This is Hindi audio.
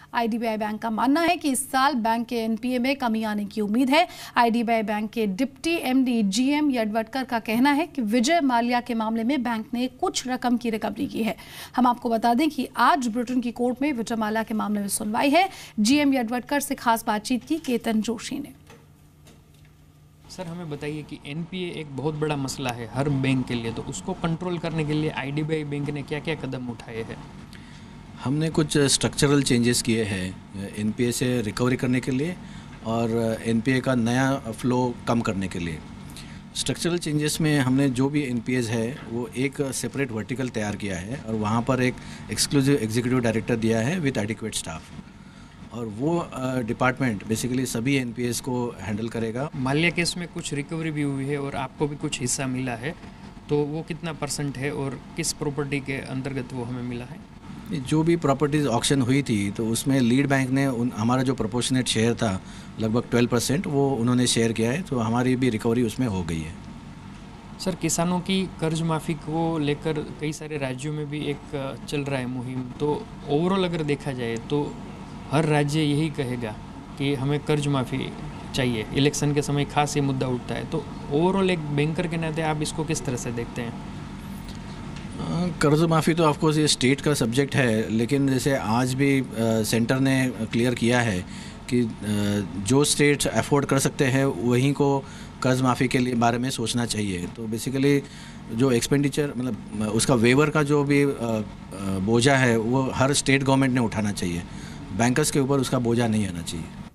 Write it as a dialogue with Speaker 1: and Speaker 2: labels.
Speaker 1: आईडीबीआई बैंक का मानना है कि इस साल बैंक के एनपीए में कमी आने की उम्मीद है। आईडीबीआई बैंक के डिप्टी एमडी जीएम यडवडकर का कहना है कि विजय माल्या के मामले में बैंक ने कुछ रकम की रिकवरी की है। हम आपको बता दें कि आज ब्रिटेन की कोर्ट में विजय माल्या के मामले में सुनवाई है। जीएम यडवडकर से खास बातचीत की केतन जोशी ने।
Speaker 2: सर, हमें बताइए कि एनपीए एक बहुत बड़ा मसला है हर बैंक के लिए, तो उसको कंट्रोल करने के लिए आईडीबीआई बैंक ने क्या क्या कदम उठाए हैं?
Speaker 3: हमने कुछ स्ट्रक्चरल चेंजेस किए हैं एनपीए से रिकवरी करने के लिए और एनपीए का नया फ्लो कम करने के लिए। स्ट्रक्चरल चेंजेस में हमने जो भी एनपीएस है वो एक सेपरेट वर्टिकल तैयार किया है और वहाँ पर एक एक्सक्लूसिव एग्जीक्यूटिव डायरेक्टर दिया है विद एडिक्वेट स्टाफ, और वो डिपार्टमेंट बेसिकली सभी एनपीएस को हैंडल करेगा।
Speaker 2: माल्या केस में कुछ रिकवरी भी हुई है और आपको भी कुछ हिस्सा मिला है, तो वो कितना % है और किस प्रॉपर्टी के अंतर्गत वो हमें मिला है?
Speaker 3: जो भी प्रॉपर्टीज़ ऑक्शन हुई थी तो उसमें लीड बैंक ने हमारा जो प्रोपोर्शनेट शेयर था लगभग 12% वो उन्होंने शेयर किया है, तो हमारी भी रिकवरी उसमें हो गई है।
Speaker 2: सर, किसानों की कर्ज माफ़ी को लेकर कई सारे राज्यों में भी एक चल रहा है मुहिम, तो ओवरऑल अगर देखा जाए तो हर राज्य यही कहेगा कि हमें कर्ज माफ़ी चाहिए। इलेक्शन के समय खास ये मुद्दा उठता है, तो ओवरऑल एक बैंकर के नाते आप इसको किस तरह से देखते हैं?
Speaker 3: कर्ज माफ़ी तो ऑफकोर्स ये स्टेट का सब्जेक्ट है, लेकिन जैसे आज भी सेंटर ने क्लियर किया है कि जो स्टेट्स अफोर्ड कर सकते हैं वहीं को कर्ज माफ़ी के लिए बारे में सोचना चाहिए। तो बेसिकली जो एक्सपेंडिचर मतलब उसका वेवर का जो भी बोझा है वो हर स्टेट गवर्नमेंट ने उठाना चाहिए, बैंकर्स के ऊपर उसका बोझा नहीं आना चाहिए।